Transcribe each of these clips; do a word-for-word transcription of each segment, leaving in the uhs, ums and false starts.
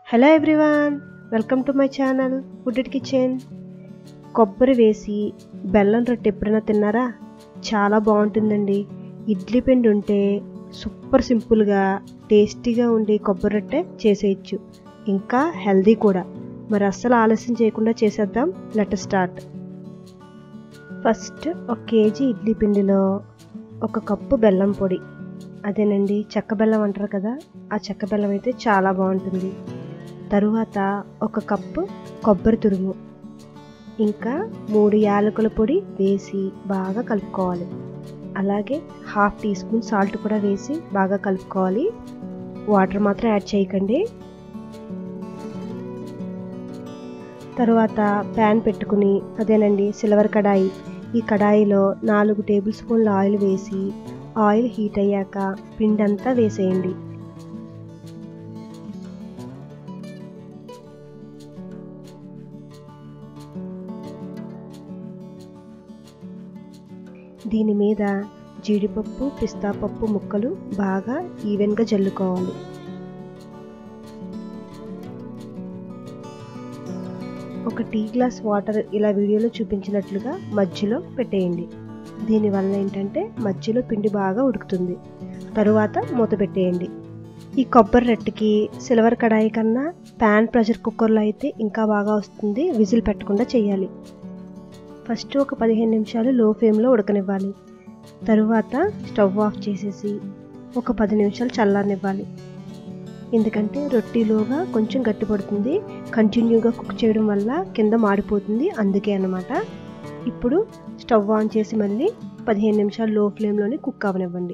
Hello everyone, welcome to my channel food it kitchen. కొబ్బరి వేసి బెల్లం రొట్టె ఎప్పుడైనా తిన్నారా? చాలా బాగుంటుందండి. ఇడ్లీ పిండి ఉంటే సూపర్ సింపుల్గా టేస్టీగా ఉండి కొబ్బరి రొట్టె చేసేయచ్చు. ఇంకా హెల్దీ కూడా. మరి అస్సలు ఆలస్యం చేయకుండా చేసేద్దాం. Let start. ఫస్ట్ ఒక కేజీ ఇడ్లీ పిండిలో ఒక కప్పు బెల్లం పొడి, అదేనండి చెక్క బెల్లం అంటారు కదా, ఆ చెక్క బెల్లం అయితే చాలా బాగుంటుంది. తరువాత ఒక కప్పు కొబ్బరి తురుము, ఇంకా మూడు యాలకుల పొడి వేసి బాగా కలుపుకోవాలి. అలాగే హాఫ్ టీ స్పూన్ సాల్ట్ కూడా వేసి బాగా కలుపుకోవాలి. వాటర్ మాత్రం యాడ్ చేయకండి. తరువాత ప్యాన్ పెట్టుకుని, అదేనండి సిల్వర్ కడాయి, ఈ కడాయిలో నాలుగు టేబుల్ స్పూన్ల ఆయిల్ వేసి ఆయిల్ హీట్ అయ్యాక పిండి అంతా వేసేయండి. దీని మీద జీడిపప్పు, పిస్తా పప్పు ముక్కలు బాగా ఈవెన్గా జల్లుకోవాలి. ఒక టీ గ్లాస్ వాటర్ ఇలా వీడియోలో చూపించినట్లుగా మధ్యలో పెట్టేయండి. దీనివల్ల ఏంటంటే మధ్యలో పిండి బాగా ఉడుకుతుంది. తరువాత మూత పెట్టేయండి. ఈ కొబ్బరి రొట్టెకి సిల్వర్ కడాయి కన్నా ప్యాన్ ప్రెషర్ కుక్కర్లో అయితే ఇంకా బాగా వస్తుంది. విజిల్ పెట్టకుండా చేయాలి. ఫస్ట్ ఒక పదిహేను నిమిషాలు లో ఫ్లేమ్లో ఉడకనివ్వాలి. తరువాత స్టవ్ ఆఫ్ చేసేసి ఒక పది నిమిషాలు చల్లారనివ్వాలి. ఎందుకంటే రొట్టెలోగా కొంచెం గట్టిపడుతుంది. కంటిన్యూగా కుక్ చేయడం వల్ల కింద మాడిపోతుంది, అందుకే అన్నమాట. ఇప్పుడు స్టవ్ ఆన్ చేసి మళ్ళీ పదిహేను నిమిషాలు లో ఫ్లేమ్లోనే కుక్ అవ్వనివ్వండి.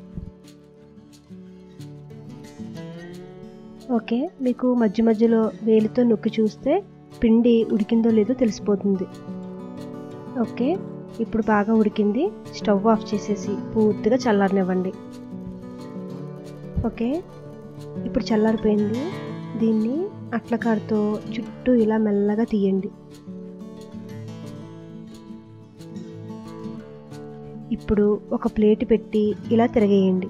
ఓకే, మీకు మధ్య మధ్యలో వేలితో నొక్కి చూస్తే పిండి ఉడికిందో లేదో తెలిసిపోతుంది. ఓకే, ఇప్పుడు బాగా ఉడికింది. స్టవ్ ఆఫ్ చేసేసి పూర్తిగా చల్లారనివ్వండి. ఓకే, ఇప్పుడు చల్లారిపోయింది. దీన్ని అట్లకాడతో చుట్టూ ఇలా మెల్లగా తీయండి. ఇప్పుడు ఒక ప్లేట్ పెట్టి ఇలా తిరగేయండి.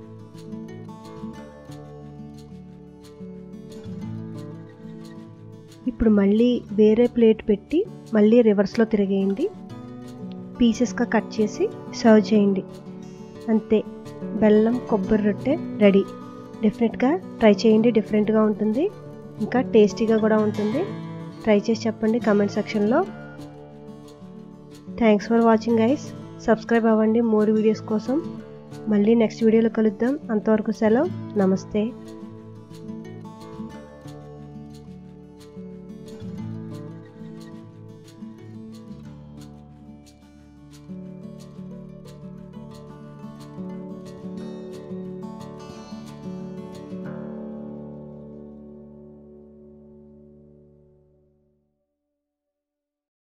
ఇప్పుడు మళ్ళీ వేరే ప్లేట్ పెట్టి మళ్ళీ రివర్స్లో తిరగేయండి. పీసెస్గా కట్ చేసి సర్వ్ చేయండి. అంతే, బెల్లం కొబ్బరి రొట్టె రెడీ. డెఫినెట్గా ట్రై చేయండి. డిఫరెంట్గా ఉంటుంది, ఇంకా టేస్టీగా కూడా ఉంటుంది. ట్రై చేసి చెప్పండి కామెంట్ సెక్షన్లో. Thanks for watching guys. Subscribe అవ్వండి మోర్ వీడియోస్ కోసం. మళ్ళీ నెక్స్ట్ వీడియోలో కలుద్దాం. అంతవరకు సెలవు. నమస్తే.